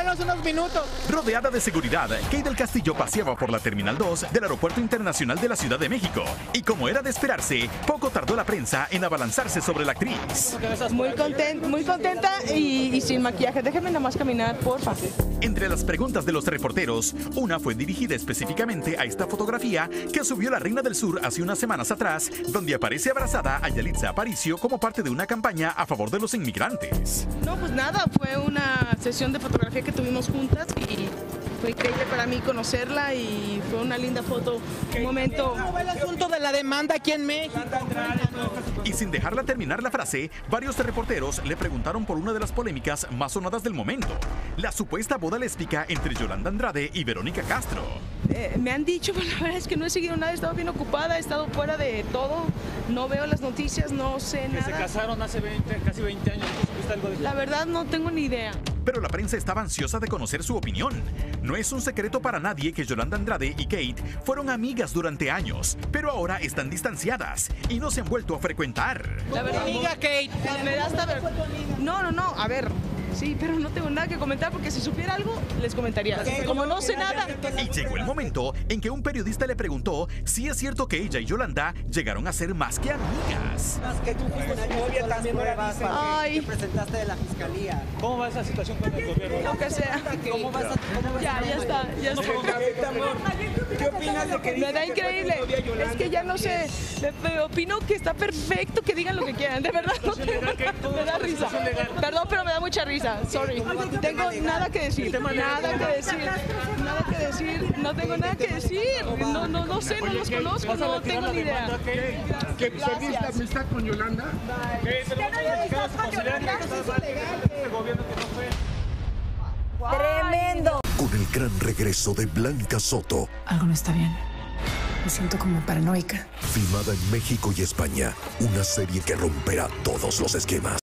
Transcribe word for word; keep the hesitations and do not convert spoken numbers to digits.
Danos unos minutos. Rodeada de seguridad, Kate del Castillo paseaba por la Terminal dos del Aeropuerto Internacional de la Ciudad de México. Y como era de esperarse, poco tardó la prensa en abalanzarse sobre la actriz. Muy contenta, muy contenta y, y sin maquillaje. Déjenme nada más caminar, porfa. Entre las preguntas de los reporteros, una fue dirigida específicamente a esta fotografía que subió la Reina del Sur hace unas semanas atrás, donde aparece abrazada a Yalitza Aparicio como parte de una campaña a favor de los inmigrantes. No, pues nada, fue una sesión de fotografía que tuvimos juntas y fue increíble para mí conocerla y fue una linda foto, un momento. ¿Cómo va el asunto de la demanda aquí en México? Y sin dejarla terminar la frase, varios reporteros le preguntaron por una de las polémicas más sonadas del momento, la supuesta boda lésbica entre Yolanda Andrade y Verónica Castro. Eh, me han dicho, pero la verdad es que no he seguido nada, he estado bien ocupada, he estado fuera de todo, no veo las noticias, no sé que nada. Se casaron hace veinte, casi veinte años, ¿no supiste algo de eso? La verdad no tengo ni idea. Pero la prensa estaba ansiosa de conocer su opinión. No es un secreto para nadie que Yolanda Andrade y Kate fueron amigas durante años, pero ahora están distanciadas y no se han vuelto a frecuentar. La verdad, Amiga Kate. me da hasta ver. No, no, no, a ver. Sí, pero no tengo nada que comentar porque si supiera algo, les comentaría. Como no sé nada. Y llegó el momento en que un periodista le preguntó si es cierto que ella y Yolanda llegaron a ser más que amigas. Que tú fuiste una novia también pruebas Ay. que presentaste de la fiscalía. ¿Cómo va esa situación con el gobierno? Lo que sea. ¿Cómo vas a, cómo vas Ya, a ya está, ya está. ¿Qué opinas de que Me da increíble. Es que ya no sé. Me, me opino que está perfecto que digan lo que quieran. De verdad, no tengo- me da risa. Perdón, pero me da mucha risa. Sorry. Tengo nada que decir. Nada que decir. Nada que decir. No tengo nada que decir. No, no, no sé, no los conozco, no tengo ni idea. ¿Que perdiste amistad con Yolanda? Tremendo. Con el gran regreso de Blanca Soto, Algo no está bien. Me siento como paranoica. filmada en México y España, una serie que romperá todos los esquemas.